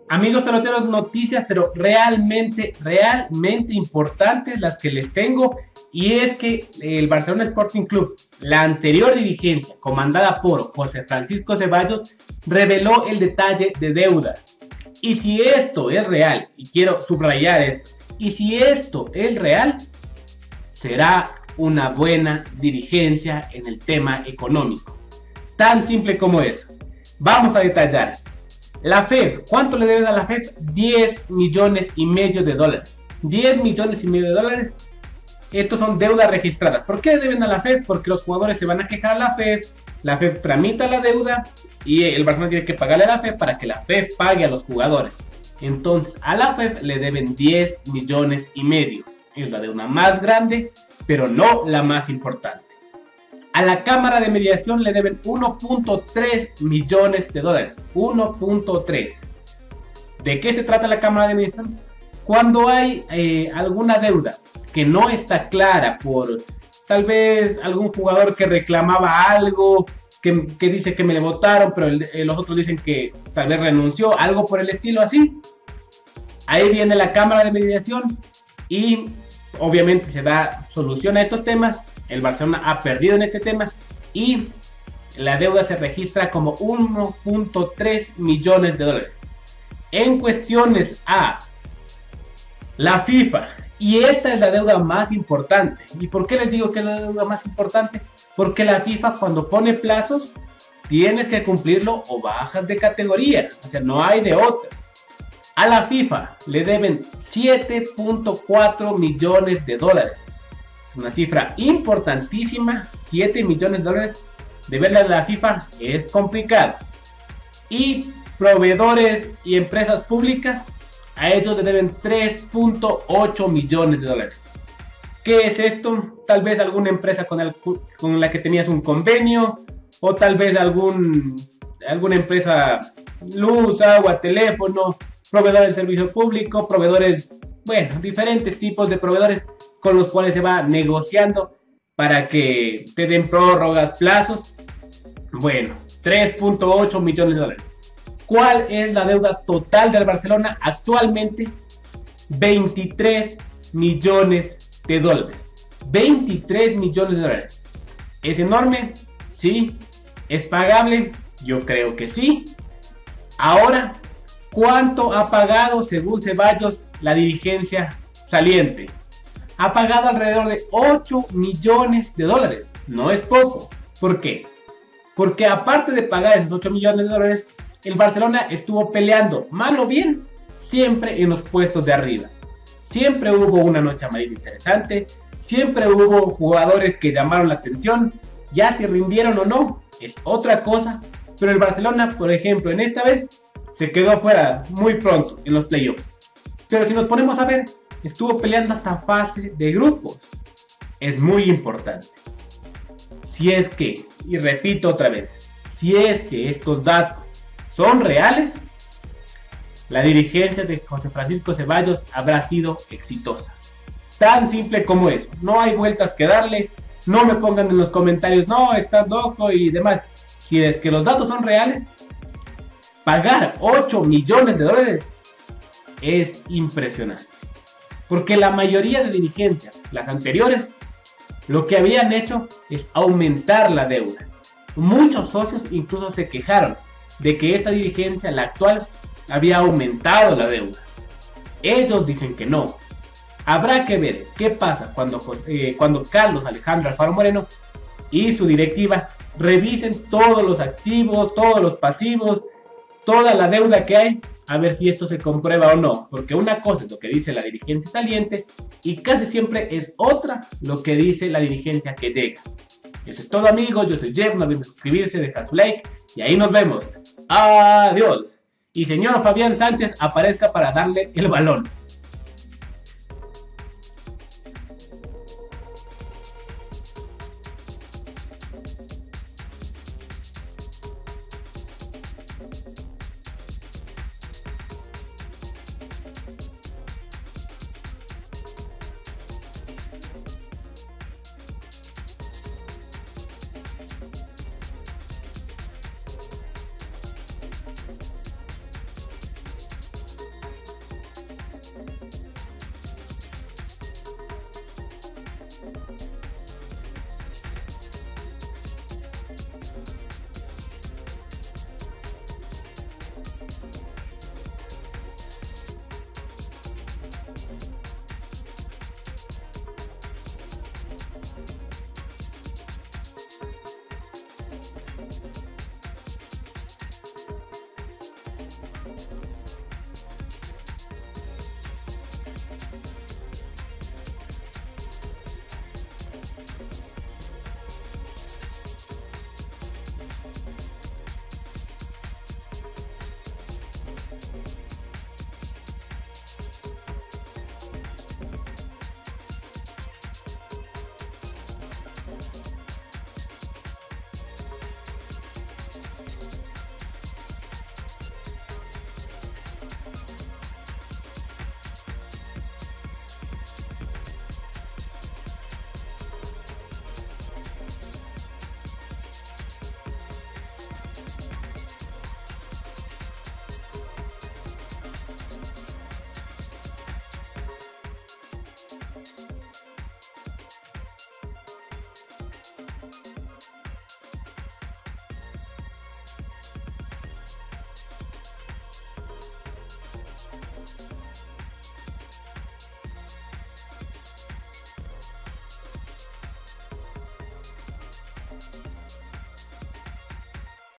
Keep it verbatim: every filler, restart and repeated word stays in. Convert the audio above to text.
Amigos peloteros, noticias, pero realmente, realmente importantes las que les tengo. Y es que el Barcelona Sporting Club, la anterior dirigencia, comandada por José Francisco Ceballos, reveló el detalle de deudas. Y si esto es real, y quiero subrayar esto, y si esto es real, será una buena dirigencia en el tema económico. Tan simple como eso. Vamos a detallar. La F E D, ¿cuánto le deben a la F E D? diez millones y medio de dólares. diez millones y medio de dólares. Estos son deudas registradas. ¿Por qué deben a la F E D? Porque los jugadores se van a quejar a la F E D. La F E D tramita la deuda y el Barcelona tiene que pagarle a la F E D para que la F E D pague a los jugadores. Entonces a la F E D le deben diez millones y medio. Es la deuda más grande, pero no la más importante. A la Cámara de Mediación le deben uno punto tres millones de dólares. uno punto tres. ¿De qué se trata la Cámara de Mediación? Cuando hay eh, alguna deuda que no está clara por tal vez algún jugador que reclamaba algo, que, que dice que me le votaron, pero el, eh, los otros dicen que tal vez renunció, algo por el estilo así. Ahí viene la Cámara de Mediación y obviamente se da solución a estos temas. El Barcelona ha perdido en este tema y la deuda se registra como uno punto tres millones de dólares. En cuestiones a la FIFA, y esta es la deuda más importante. ¿Y por qué les digo que es la deuda más importante? Porque la FIFA, cuando pone plazos, tienes que cumplirlo o bajas de categoría. O sea, no hay de otra. A la FIFA le deben siete punto cuatro millones de dólares. Una cifra importantísima. Siete millones de dólares de verla a la FIFA es complicado. Y proveedores y empresas públicas, a ellos le deben tres punto ocho millones de dólares. ¿Qué es esto? Tal vez alguna empresa con, el, con la que tenías un convenio, o tal vez algún, alguna empresa, luz, agua, teléfono, proveedores de servicio público, proveedores, bueno, diferentes tipos de proveedores con los cuales se va negociando para que te den prórrogas, plazos. Bueno, tres punto ocho millones de dólares. ¿Cuál es la deuda total del Barcelona actualmente? veintitrés millones de dólares. veintitrés millones de dólares. ¿Es enorme? Sí. ¿Es pagable? Yo creo que sí. Ahora, ¿cuánto ha pagado según Ceballos la dirigencia saliente? Ha pagado alrededor de ocho millones de dólares. No es poco. ¿Por qué? Porque aparte de pagar esos ocho millones de dólares, el Barcelona estuvo peleando, mal o bien, siempre en los puestos de arriba. Siempre hubo una noche amarilla interesante, siempre hubo jugadores que llamaron la atención, ya si rindieron o no, es otra cosa, pero el Barcelona, por ejemplo, en esta vez, se quedó fuera muy pronto en los playoffs. Pero si nos ponemos a ver, estuvo peleando hasta fase de grupos. Es muy importante. Si es que, y repito otra vez, si es que estos datos son reales, la dirigencia de José Francisco Ceballos habrá sido exitosa. Tan simple como eso. No hay vueltas que darle. No me pongan en los comentarios, no, estás loco y demás. Si es que los datos son reales, pagar ocho millones de dólares es impresionante. Porque la mayoría de dirigencias, las anteriores, lo que habían hecho es aumentar la deuda. Muchos socios incluso se quejaron de que esta dirigencia, la actual, había aumentado la deuda. Ellos dicen que no. Habrá que ver qué pasa cuando, eh, cuando Carlos Alejandro Alfaro Moreno y su directiva revisen todos los activos, todos los pasivos, toda la deuda que hay, a ver si esto se comprueba o no. Porque una cosa es lo que dice la dirigencia saliente y casi siempre es otra lo que dice la dirigencia que llega. Eso es todo, amigos. Yo soy Jeff, no olviden suscribirse, dejar su like y ahí nos vemos. Adiós. Y señor Fabián Sánchez, aparezca para darle el balón.